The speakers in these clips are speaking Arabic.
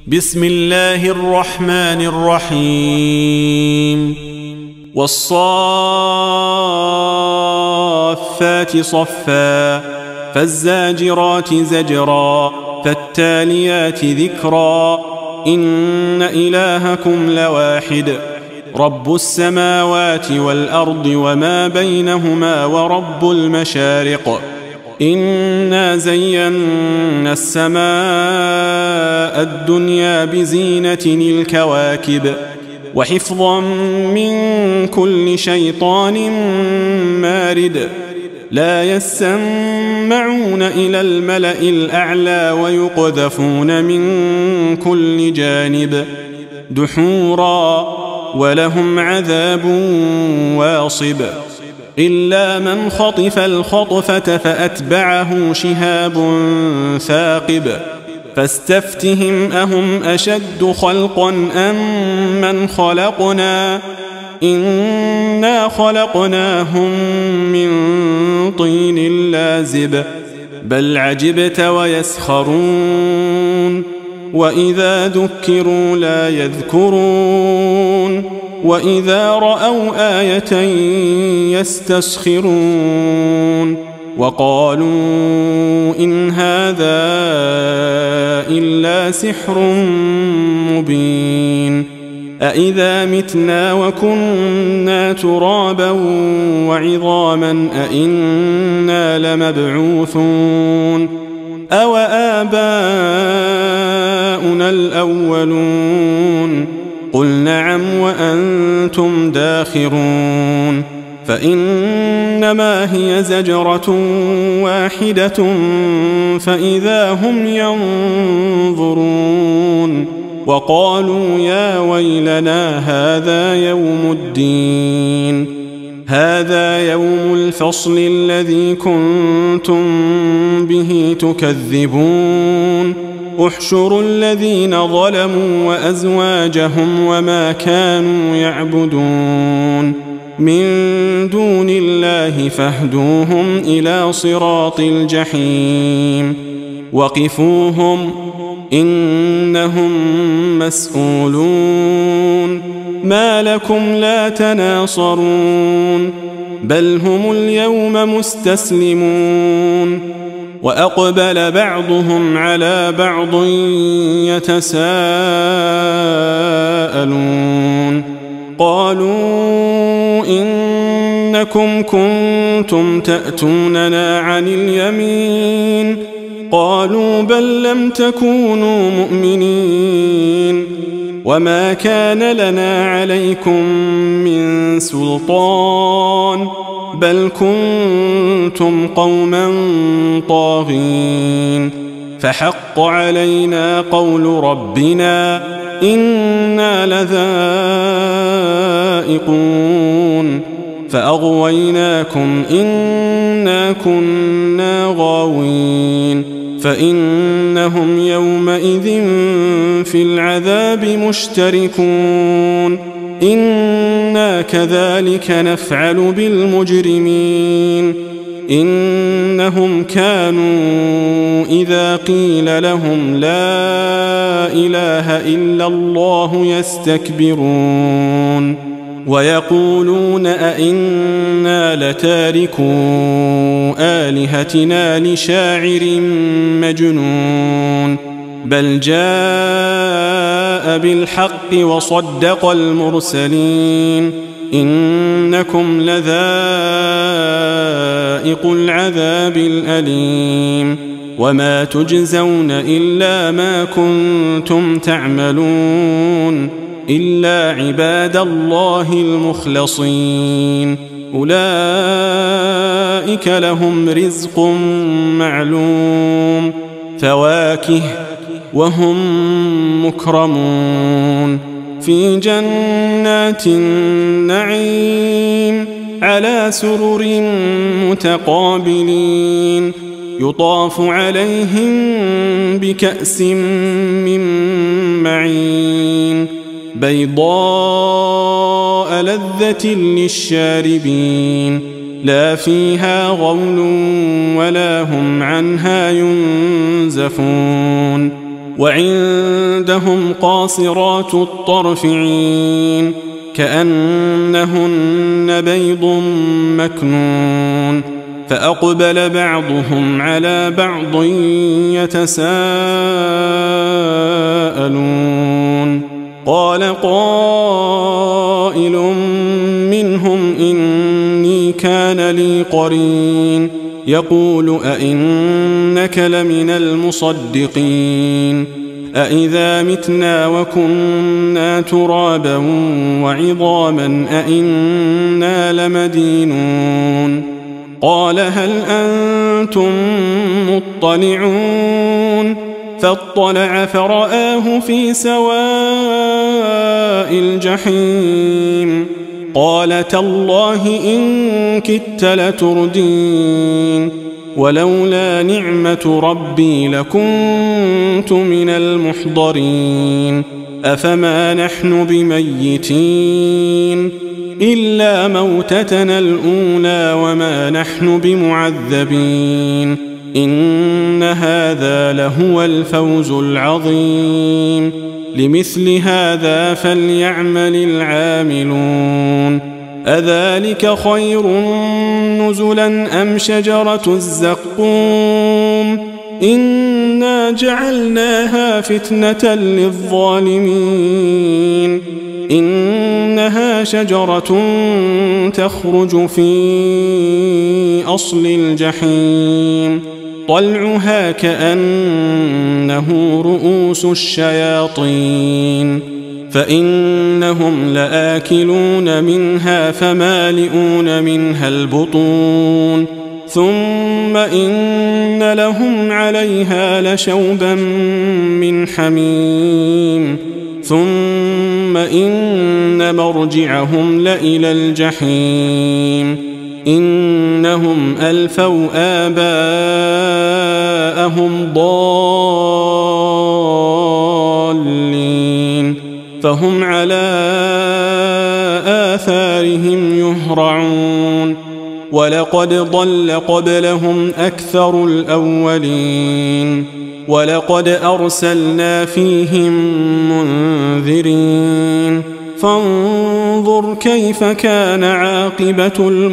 بسم الله الرحمن الرحيم والصافات صفا فالزاجرات زجرا فالتاليات ذكرا إن إلهكم لواحد رب السماوات والأرض وما بينهما ورب المشارق إنا زينا السماء الدنيا بزينة الكواكب وحفظا من كل شيطان مارد لا يسمعون إلى الملأ الأعلى ويقذفون من كل جانب دحورا ولهم عذاب واصب إلا من خطف الخطفة فأتبعه شهاب ثاقب فاستفتهم أهم أشد خلقا أم من خلقنا إنا خلقناهم من طين لازب بل عجبت ويسخرون وإذا ذكروا لا يذكرون وإذا رأوا آية يستسخرون وقالوا إن هذا إلا سحر مبين أإذا متنا وكنا ترابا وعظاما أإنا لمبعوثون أو آباؤنا الأولون قل نعم وأنتم داخرون فإنما هي زجرة واحدة فإذا هم ينظرون وقالوا يا ويلنا هذا يوم الدين هذا يوم الفصل الذي كنتم به تكذبون احشروا الذين ظلموا وأزواجهم وما كانوا يعبدون من دون الله فاهدوهم إلى صراط الجحيم وقفوهم إنهم مسؤولون ما لكم لا تناصرون بل هم اليوم مستسلمون وأقبل بعضهم على بعض يتساءلون قالوا إنكم كنتم تأتوننا عن اليمين قالوا بل لم تكونوا مؤمنين وما كان لنا عليكم من سلطان بل كنتم قوما طاغين فحق علينا قول ربنا إنا لذائقون فأغويناكم إنا كنا غاوين فإنهم يومئذ في العذاب مشتركون إنا كذلك نفعل بالمجرمين إنهم كانوا إذا قيل لهم لا إله إلا الله يستكبرون ويقولون أئنا لتاركو آلهتنا لشاعر مجنون بل جاء بالحق وصدق المرسلين إنكم لذائق العذاب الأليم وما تجزون إلا ما كنتم تعملون إلا عباد الله المخلصين أولئك لهم رزق معلوم فواكه وهم مكرمون في جنات النعيم على سرر متقابلين يطاف عليهم بكأس من معين بيضاء لذة للشاربين لا فيها غول ولا هم عنها ينزفون وعندهم قاصرات الطرف عين كأنهن بيض مكنون فأقبل بعضهم على بعض يتساءلون قال قائل منهم إني كان لي قرين يقول أئنك لمن المصدقين أئذا متنا وكنا ترابا وعظاما أئنا لمدينون قال هل أنتم مطلعون فاطلع فرآه في سواء الجحيم قال تالله إن كدت لتردين ولولا نعمة ربي لكنت من المحضرين أفما نحن بميتين إلا موتتنا الأولى وما نحن بمعذبين إن هذا لهو الفوز العظيم لمثل هذا فليعمل العاملون أذلك خير نزلا أم شجرة الزقوم إنا جعلناها فتنة للظالمين إنها شجرة تخرج في أصل الجحيم طلعها كأنه رؤوس الشياطين فإنهم لآكلون منها فمالئون منها البطون ثم إن لهم عليها لشوبا من حميم ثم إن مرجعهم لإلى الجحيم إنهم ألفوا آباءهم ضالين فهم على آثارهم يهرعون ولقد ضل قبلهم أكثر الأولين ولقد أرسلنا فيهم منذرين فانظر كيف كان عاقبة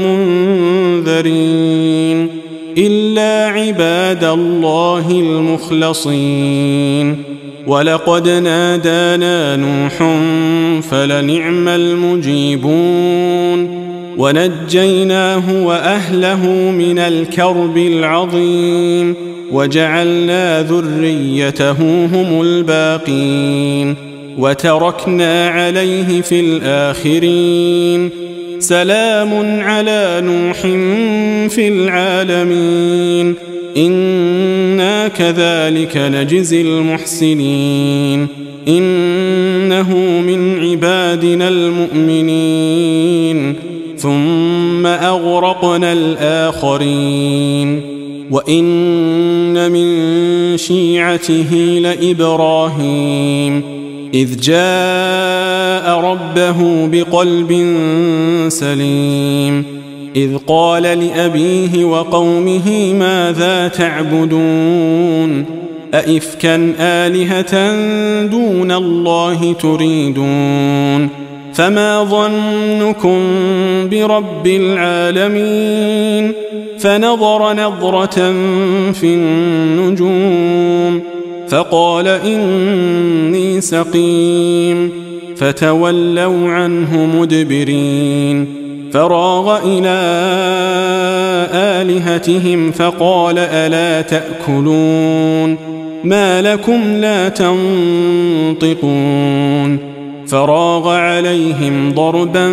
المنذرين إلا عباد الله المخلصين ولقد نادانا نوح فلنعم المجيبون ونجيناه وأهله من الكرب العظيم وجعلنا ذريته هم الباقين وتركنا عليه في الآخرين سلام على نوح في العالمين إنا كذلك نجزي المحسنين إنه من عبادنا المؤمنين ثم أغرقنا الآخرين وإن من شيعته لإبراهيم إذ جاء ربه بقلب سليم إذ قال لأبيه وقومه ماذا تعبدون أئفكا آلهة دون الله تريدون فما ظنكم برب العالمين فنظر نظرة في النجوم فقال إني سقيم فتولوا عنه مدبرين فراغ إلى آلهتهم فقال ألا تأكلون ما لكم لا تنطقون فراغ عليهم ضربا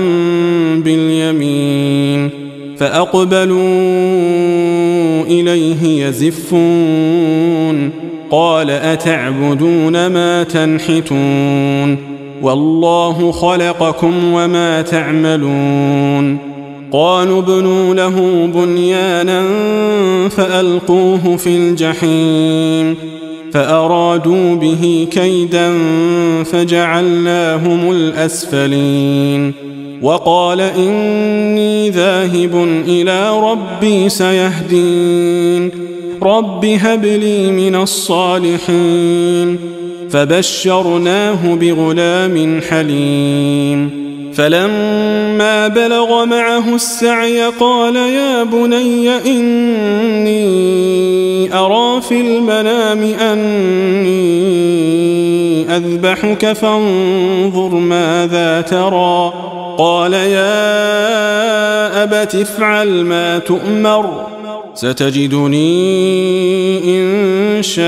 باليمين فأقبلوا إليه يزفون قال أتعبدون ما تنحتون والله خلقكم وما تعملون قالوا ابنوا له بنيانا فألقوه في الجحيم فأرادوا به كيدا فجعلناهم الأسفلين وقال إني ذاهب إلى ربي سيهدين رب هب لي من الصالحين فبشرناه بغلام حليم فلما بلغ معه السعي قال يا بني إني أرى في المنام أني أذبحك فانظر ماذا ترى قال يا أبت افعل ما تؤمر ستجدني إن شاء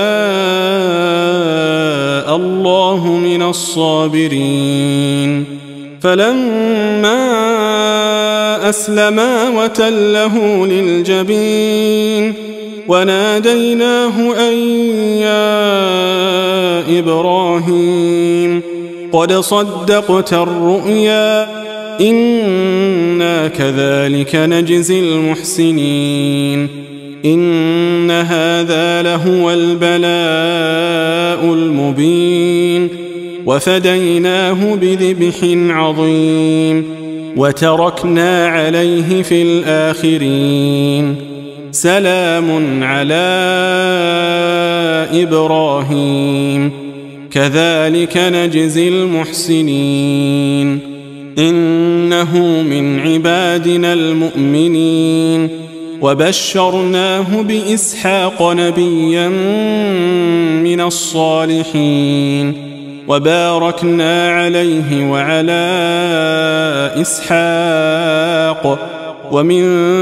الله من الصابرين فلما أسلما وتله للجبين وناديناه أن يا إبراهيم قد صدقت الرؤيا إنا كذلك نجزي المحسنين إن هذا لهو البلاء المبين وفديناه بذبح عظيم وتركنا عليه في الآخرين سلام على إبراهيم كذلك نجزي المحسنين إنه من عبادنا المؤمنين وبشرناه بإسحاق نبيا من الصالحين وباركنا عليه وعلى إسحاق ومن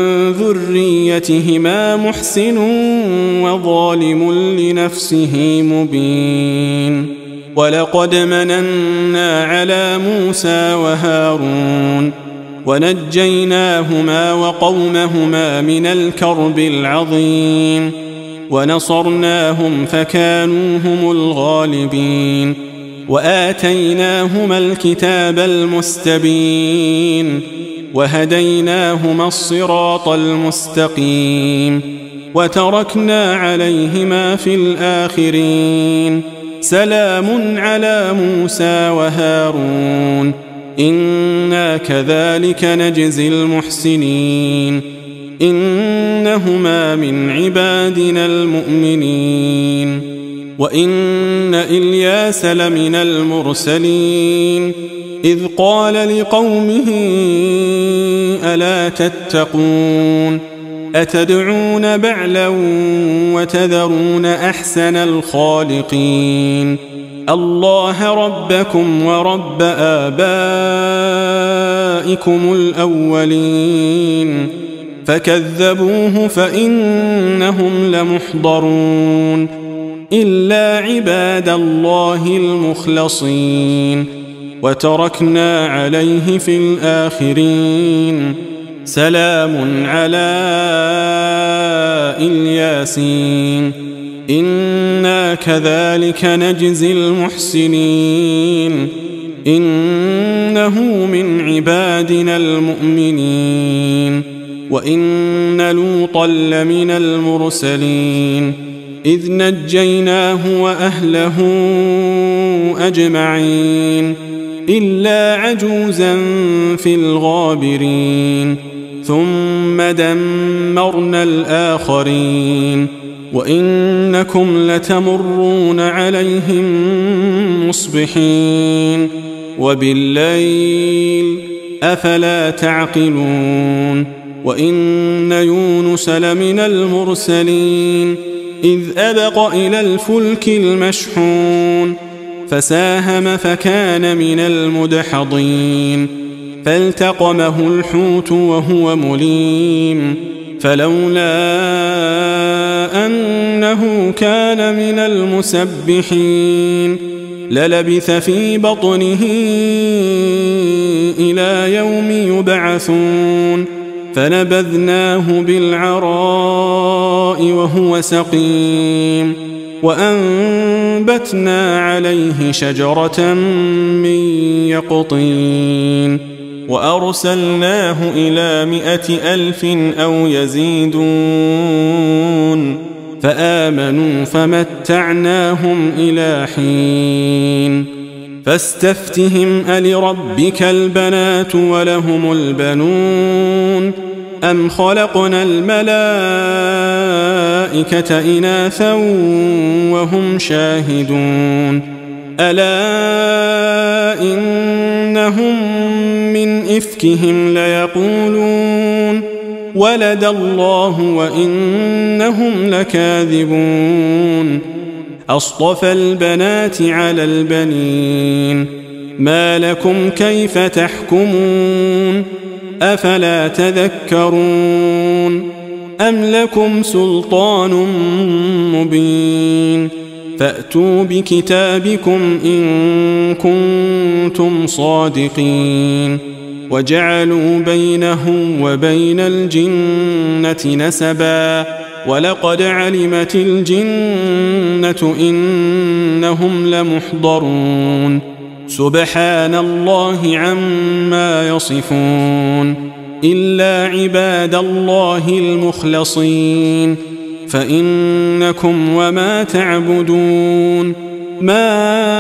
ذريتهما محسن وظالم لنفسه مبين ولقد مننا على موسى وهارون ونجيناهما وقومهما من الكرب العظيم ونصرناهم فكانوا هم الغالبين وآتيناهما الكتاب المستبين وهديناهما الصراط المستقيم وتركنا عليهما في الآخرين سلام على موسى وهارون إنا كذلك نجزي المحسنين إنهما من عبادنا المؤمنين وإن إلياس لمن المرسلين إذ قال لقومه ألا تتقون أتدعون بعلا وتذرون أحسن الخالقين الله ربكم ورب آبائكم الأولين فكذبوه فإنهم لمحضرون إلا عباد الله المخلصين وتركنا عليه في الآخرين سلام على الياسين إنا كذلك نجزي المحسنين إنه من عبادنا المؤمنين وإن لوطا لمن المرسلين إذ نجيناه وأهله أجمعين إلا عجوزا في الغابرين ثم دمرنا الآخرين وإنكم لتمرون عليهم مصبحين وبالليل أفلا تعقلون وإن يونس لمن المرسلين إذ أبق إلى الفلك المشحون فساهم فكان من المدحضين فالتقمه الحوت وهو مليم فلولا أنه كان من المسبحين للبث في بطنه إلى يوم يبعثون فنبذناه بالعراء وهو سقيم وأنبتنا عليه شجرة من يقطين وأرسلناه إلى 100,000 أو يزيدون فآمنوا فمتعناهم إلى حين فاستفتهم ألربك البنات ولهم البنون أم خلقنا الملائكة إناثا وهم شاهدون ألا إنهم من إفكهم ليقولون ولد الله وإنهم لكاذبون أصطفى البنات على البنين ما لكم كيف تحكمون أفلا تذكرون أم لكم سلطان مبين فأتوا بكتابكم إن كنتم صادقين وجعلوا بينه وبين الجنة نسبا ولقد علمت الجنة إنهم لمحضرون سبحان الله عما يصفون إلا عباد الله المخلصين فإنكم وما تعبدون ما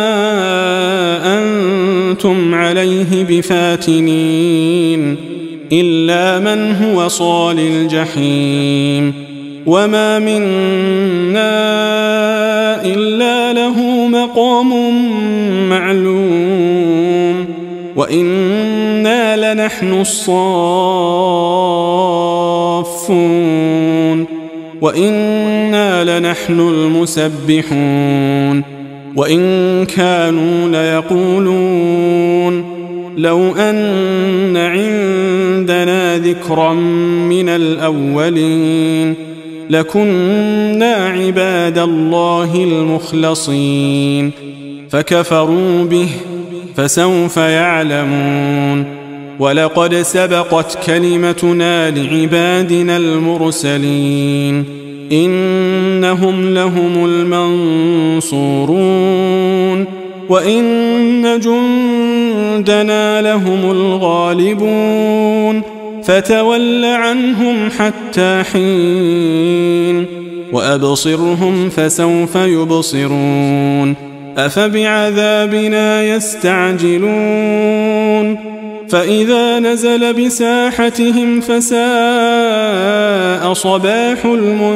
أنتم عليه بفاتنين إلا من هو صال الجحيم وما منا إلا له مقام معلوم وإنا لنحن الصافون وإنا لنحن المسبحون وإن كانوا ليقولون لو أن عندنا ذكرا من الأولين لكنا عباد الله المخلصين فكفروا به فسوف يعلمون ولقد سبقت كلمتنا لعبادنا المرسلين إنهم لهم المنصورون وإن جندنا لهم الغالبون فتول عنهم حتى حين وأبصرهم فسوف يبصرون أفبعذابنا يستعجلون فإذا نزل بساحتهم فساء صباح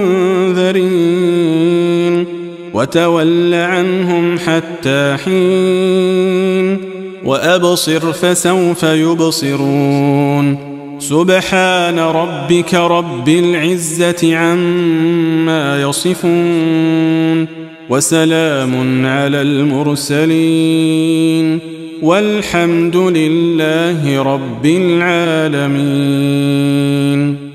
المنذرين وتول عنهم حتى حين وأبصر فسوف يبصرون سبحان ربك رب العزة عما يصفون وسلام على المرسلين والحمد لله رب العالمين.